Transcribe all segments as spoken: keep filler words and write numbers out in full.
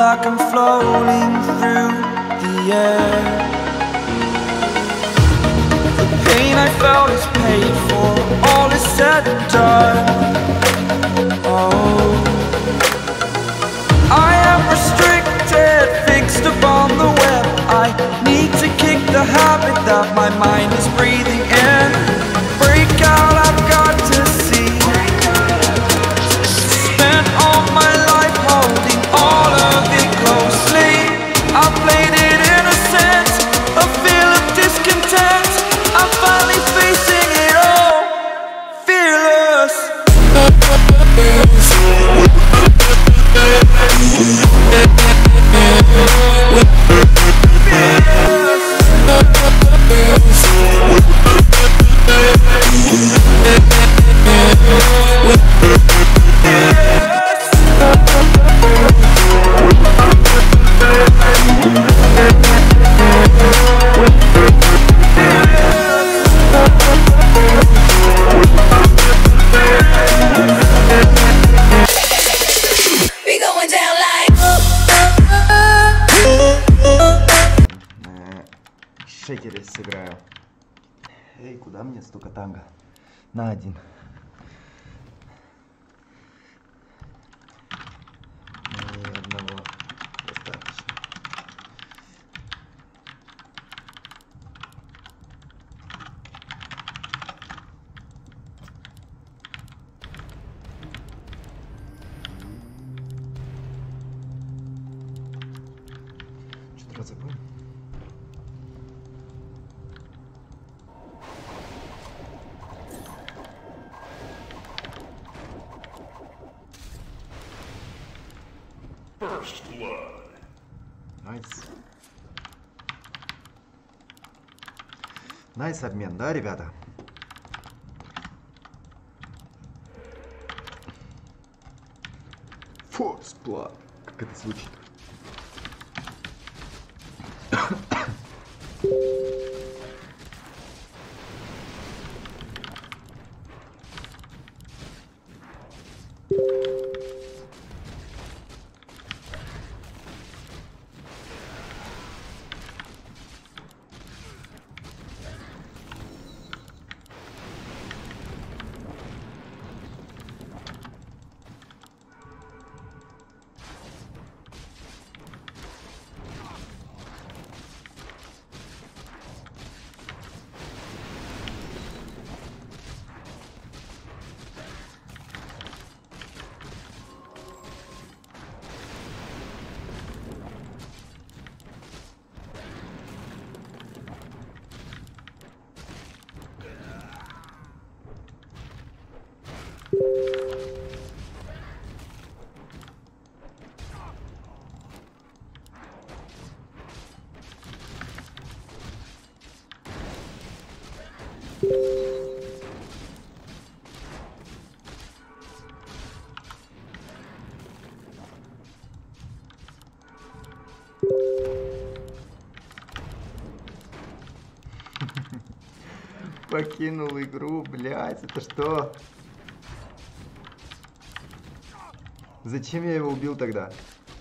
like I'm floating through the air. The pain I felt is paid for, all is said and done. Oh, I am restricted, fixed upon the web. I need to kick the habit that my mind is breathing in. Break out, I've got to see. Spent all my life holding all of it closely. I played it innocent, a feel of discontent. I'm finally facing it all, fearless. Шекере сыграю. Эй, куда мне столько танго? На один. Ни одного достаточно. Что-то забыл. First blood. Найс. Найс обмен, да, ребята? First blood. Как это звучит? Покинул игру, блядь, это что? Зачем я его убил тогда?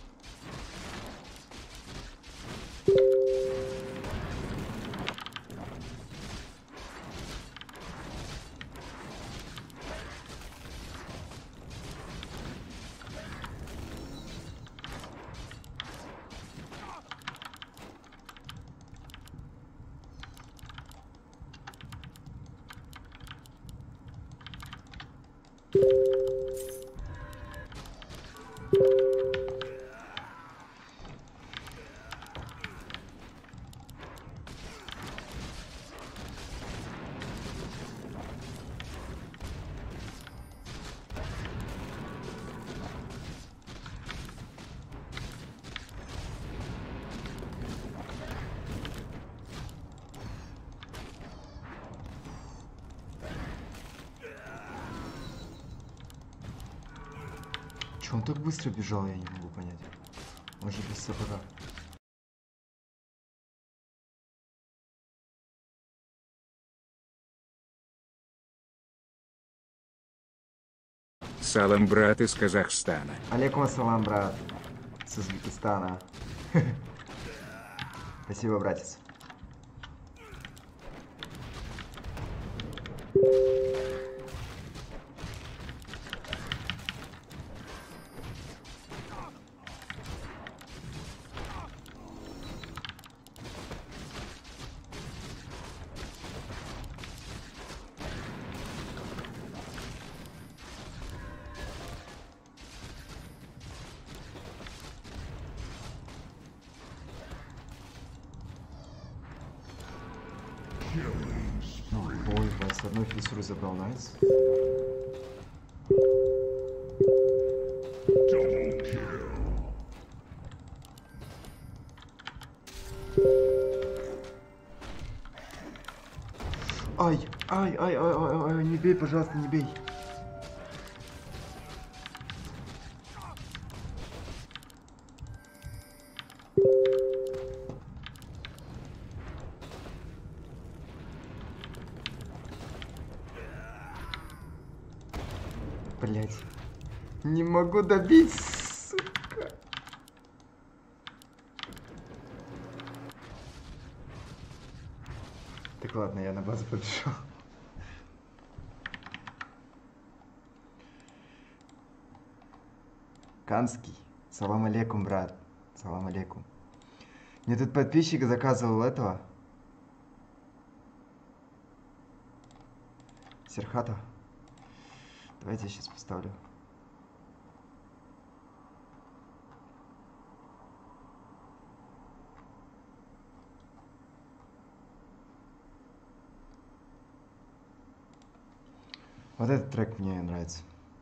Чё он так быстро бежал, я не могу понять. Он же без сапога. Салам, брат из Казахстана. Алейкум ассалам, брат. С Узбекистана. Спасибо, братец. Ну, ой, двадцать одну фиссуру забрал, найс. Ай, ай, ай, ай, ай, ай, не бей, пожалуйста, не бей. Блять, не могу добить, сука. Так ладно, я на базу побежал. Канский, салам алейкум, брат. Салам алейкум. Мне тут подписчик заказывал этого. Серхата. Давайте я сейчас поставлю. Вот этот трек мне нравится.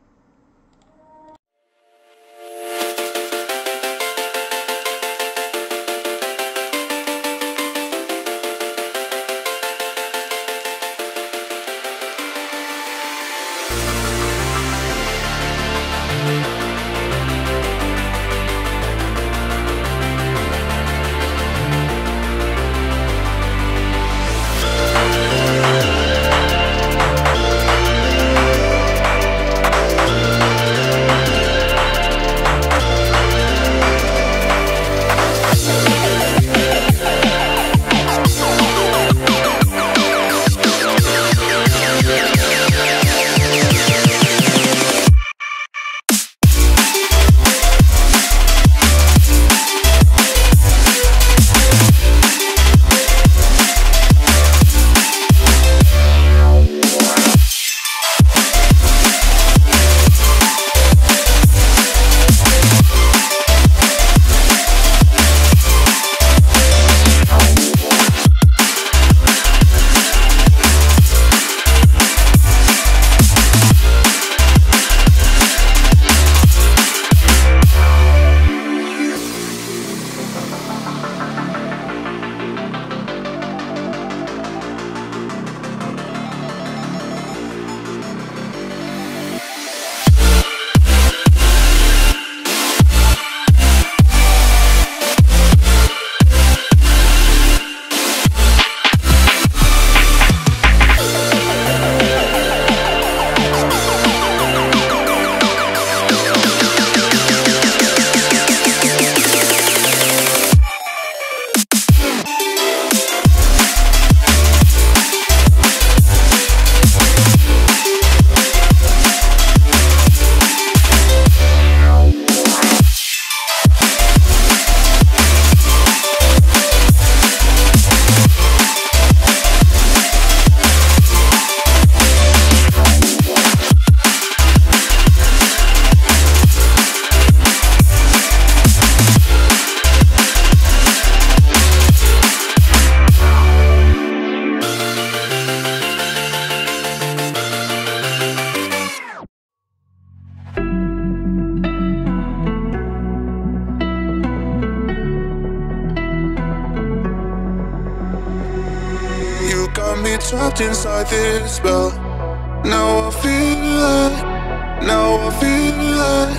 Trapped inside this spell. Now I feel like, now I feel like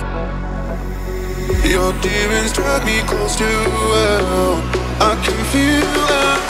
your demons drag me close to hell. I can feel that.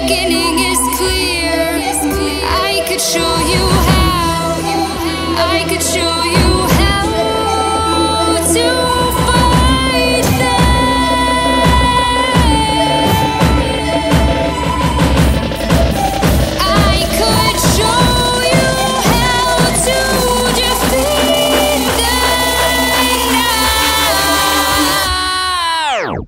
awakening is clear. I could show you how. I could show you how to fight them. I could show you how to defeat them now.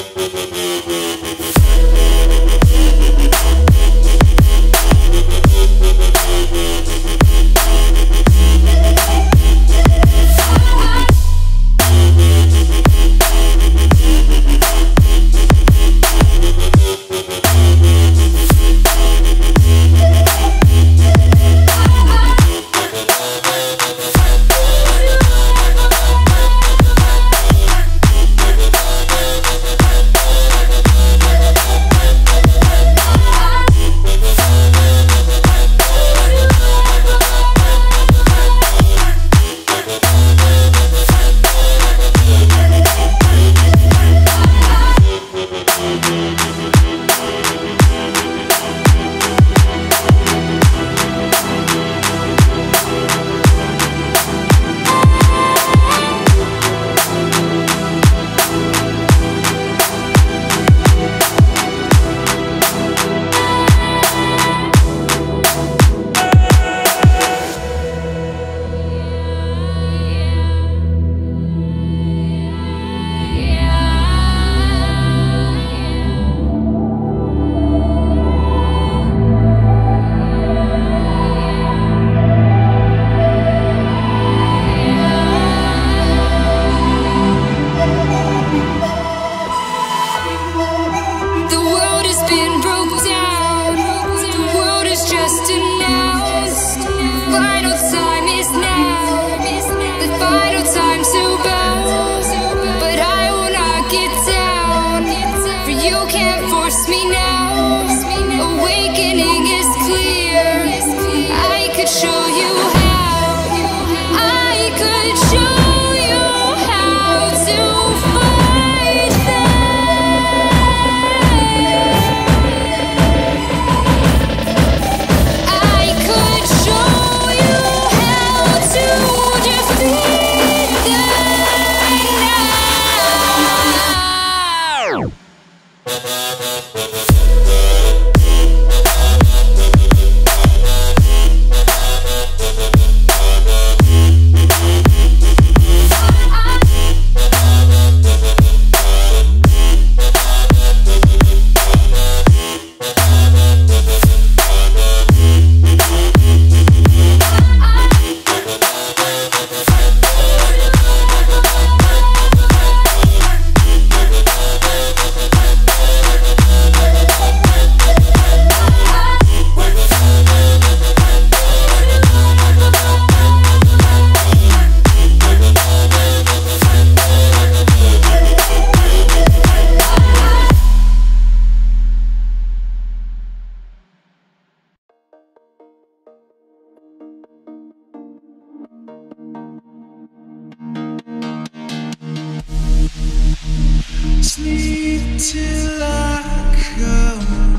Sleep till I come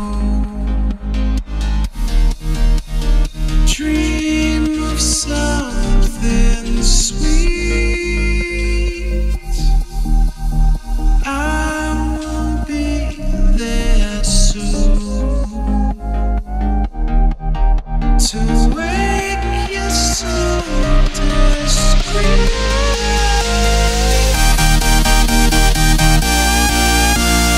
home. Dream of something sweet. I won't be there soon to wake you so discreet.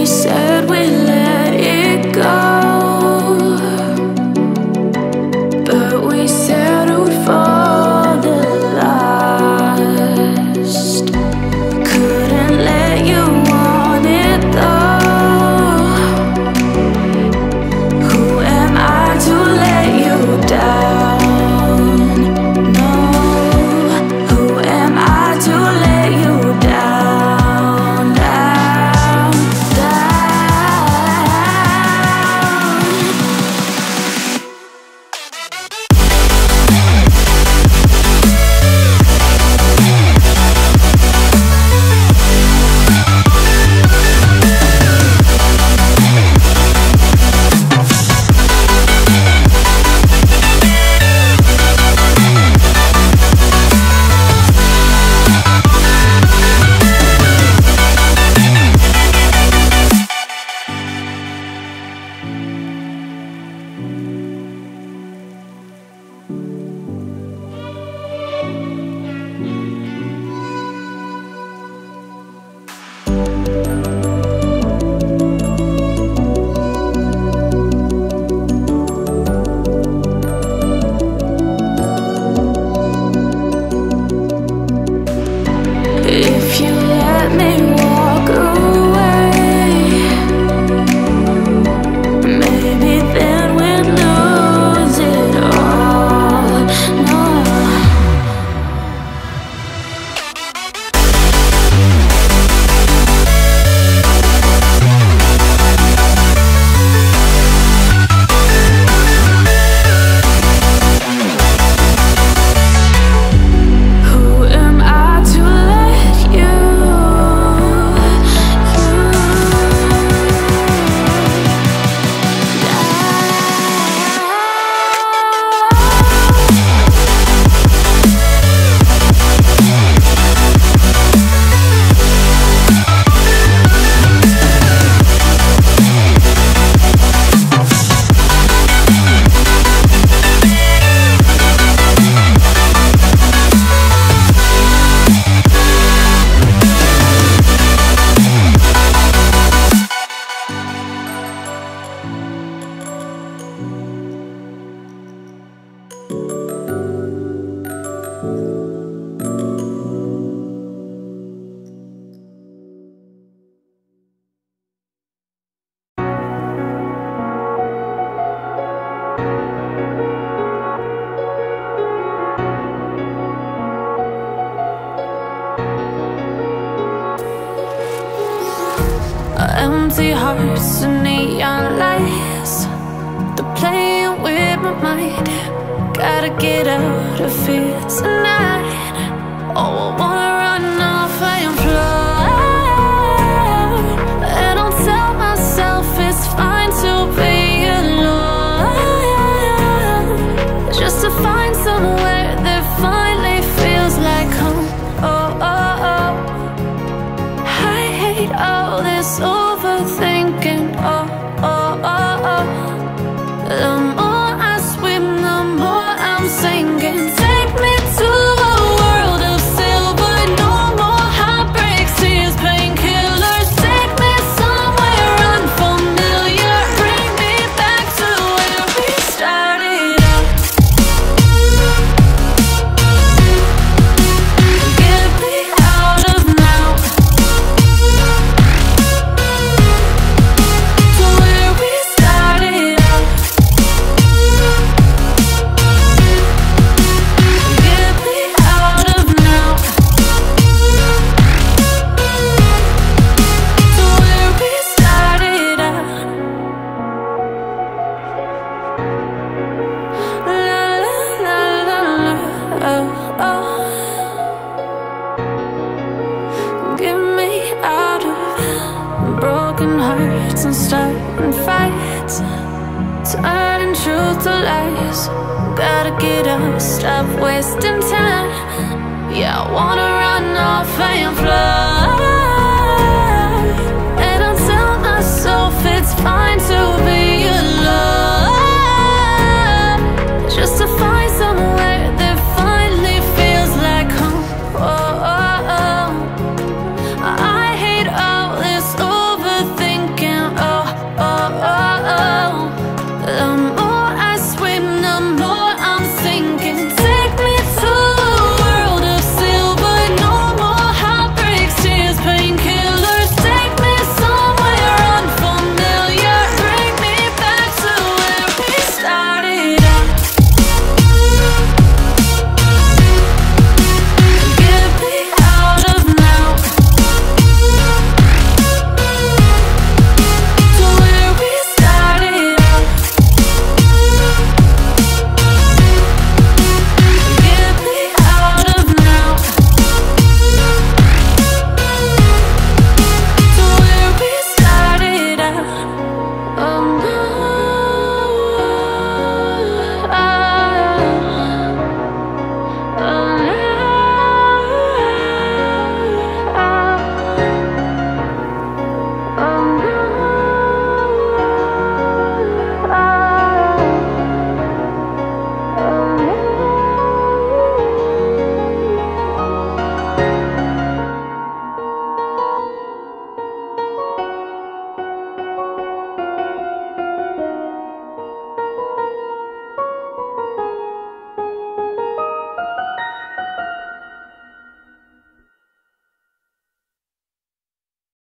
said we let it go, but we settled for the last. Couldn't let you want it though. Who am I to let you down? No. Who am I to let you down, down, if you let me walk away, maybe then we'd lose it all. No. Who am I to let you, empty hearts and neon lights, they're playing with my mind. Gotta get out of here tonight. Oh, I wanna run off and fly, and I'll tell myself it's fine to be alone, just to find somewhere that finally feels like home. Oh, oh, oh. I hate all this overthinking. Oh, oh, oh, oh. The more I swim, the more I'm sinking. Take me to a world of silver. No more heartbreaks, tears, painkillers. Take me somewhere unfamiliar. Bring me back to where we started out. Get me out of now, to where we started out. Get me out of now, to where we started out. La la la la la, oh, oh. Get me out of broken hearts and starting fights, turning truth to lies. Gotta get up, stop wasting time. Yeah, I wanna run off and fly.